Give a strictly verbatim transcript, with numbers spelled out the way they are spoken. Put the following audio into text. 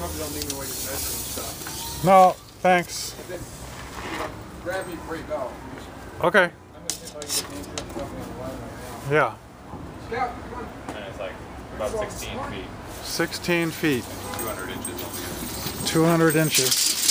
probably don't need me while you're measuring stuff. No, thanks. Then, you know, grab me before you go. Just, okay. I'm going to see if I can get the insurance company on the line right now. Yeah. Scout, come on. And it's like about sixteen feet. sixteen feet. two hundred inches on the end. two hundred inches.